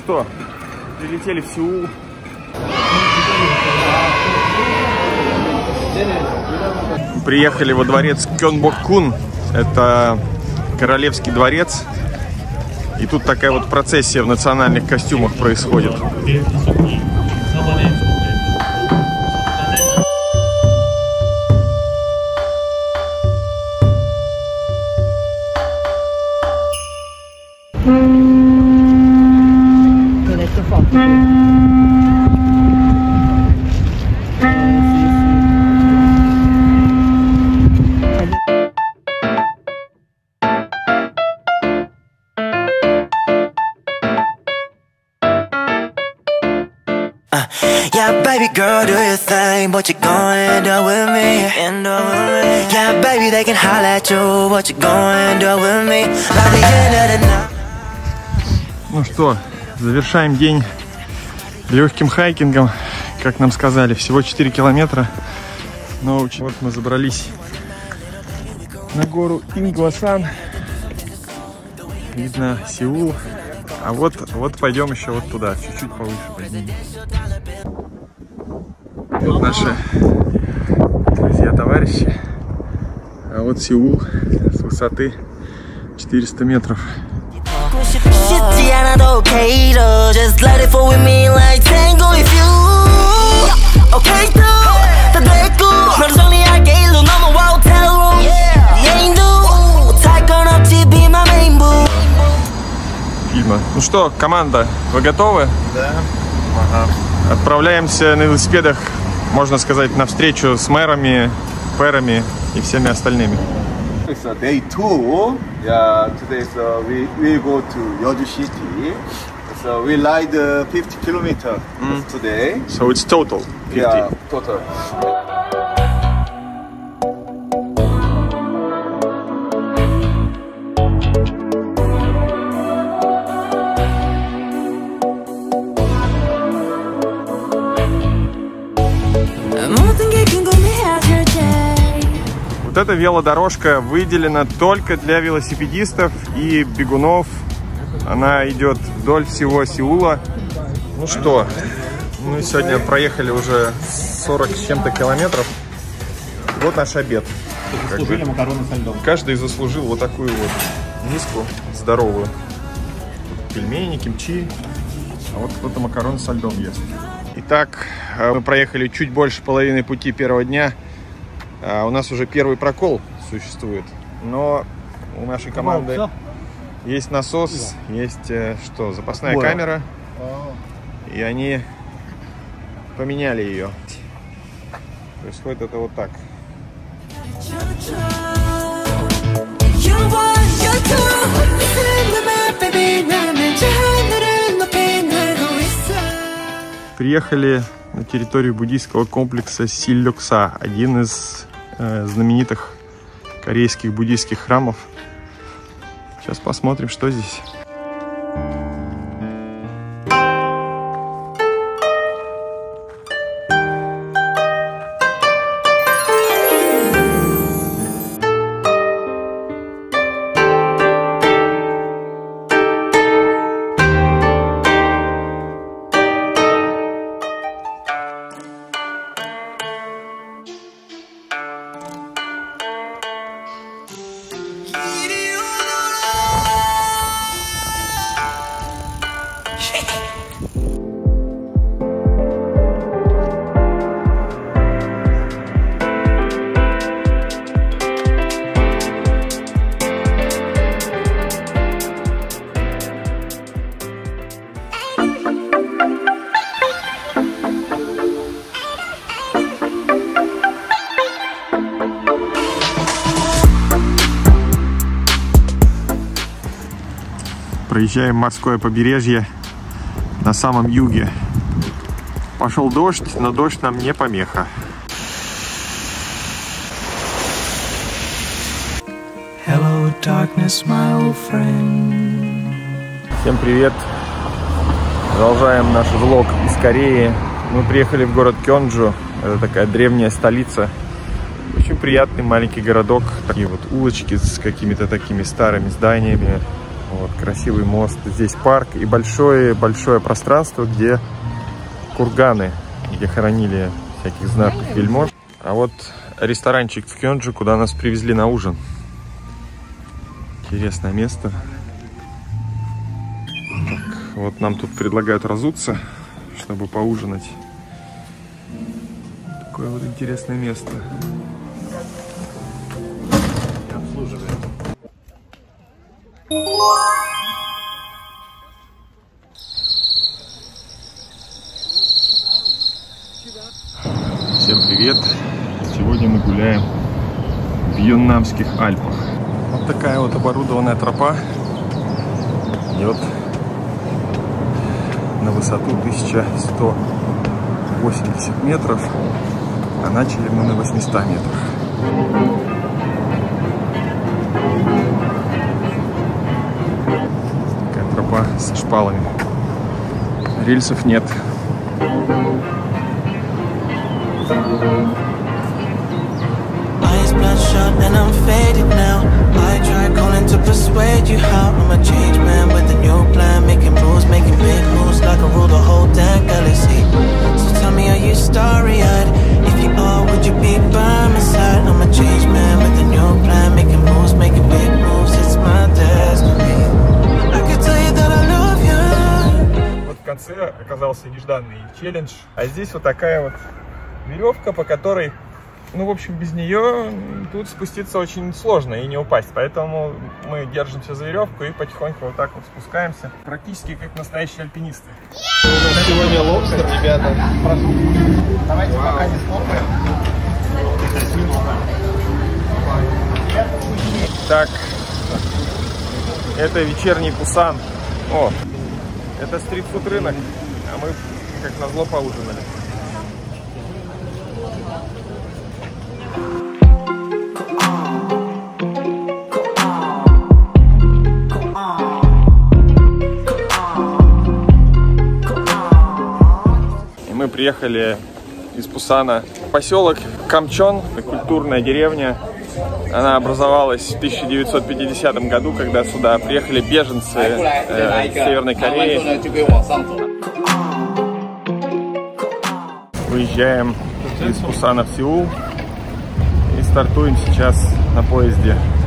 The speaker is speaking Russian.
что, прилетели в Сеул. Приехали во дворец Кёнбок-кун. Это королевский дворец. И тут такая вот процессия в национальных костюмах происходит. Yeah, baby girl, do your thing, but you gon' do with me. Yeah, baby, they can holler at you, but you gon' do with me. By the end of the night. Ну что, завершаем день легким хайкингом, как нам сказали, всего 4 километра. Но вот мы забрались на гору Ингвасан. Видно Сеул. А вот пойдем еще вот туда, чуть-чуть повыше поднимемся. Вот наши друзья-товарищи. А вот Сеул с высоты 400 метров. Ну что, команда, вы готовы? Да. Ага. Отправляемся на велосипедах, можно сказать, на встречу с мэрами, пэрами и всеми остальными. It's day 2. Yeah, today we go to Yeoju City. So we ride 50 kilometers today. So it's total 50. Yeah, total. Вот эта велодорожка выделена только для велосипедистов и бегунов. Она идет вдоль всего Сеула. Ну что, мы сегодня проехали уже 40 с чем-то километров. Вот наш обед. Заслужили макароны со льдом. Каждый заслужил вот такую вот миску здоровую. Пельмени, кимчи. А вот кто-то макароны со льдом ест. Итак, мы проехали чуть больше половины пути первого дня. У нас уже первый прокол существует, но у нашей команды есть насос, есть что, запасная камера, и они поменяли ее. Происходит это вот так. Приехали на территорию буддийского комплекса Силлёкса, один из знаменитых корейских буддийских храмов. Сейчас посмотрим, что здесь. Проезжаем морское побережье на самом юге. Пошел дождь, но дождь нам не помеха. Hello, darkness, my old friend. Всем привет! Продолжаем наш влог из Кореи. Мы приехали в город Кёнджу. Это такая древняя столица. Очень приятный маленький городок. Такие вот улочки с какими-то такими старыми зданиями. Вот, красивый мост. Здесь парк и большое-большое пространство, где курганы, где хоронили всяких знатных вельмож. А вот ресторанчик в Кёнджи, куда нас привезли на ужин. Интересное место. Так, вот нам тут предлагают разуться, чтобы поужинать. Такое вот интересное место. Всем привет! Сегодня мы гуляем в Юннамских Альпах. Вот такая вот оборудованная тропа идет на высоту 1180 метров, а начали мы на 800 метрах. Такая тропа со шпалами. Рельсов нет. Eyes bloodshot and I'm faded now. I try calling to persuade you how I'm a changed man with a new plan, making moves, making big moves like I rule the whole damn galaxy. So tell me, are you starry-eyed? If you are, would you be by my side? I'm a changed man with a new plan, making moves, making big moves. It's my destiny. I can tell you that I love you. Вот в конце оказался нежданный челлендж. А здесь вот такая вот веревка, по которой, ну, в общем, без нее тут спуститься очень сложно и не упасть. Поэтому мы держимся за веревку и потихоньку вот так вот спускаемся. Практически как настоящие альпинисты. Сегодня лобстер, ребята. Давайте пока не слопаем. Так, это вечерний Пусан. О, это стритфуд рынок, а мы как назло поужинали. Мы приехали из Пусана в поселок Камчон, культурная деревня. Она образовалась в 1950 году, когда сюда приехали беженцы из Северной Кореи. Выезжаем из Пусана в Сеул и стартуем сейчас на поезде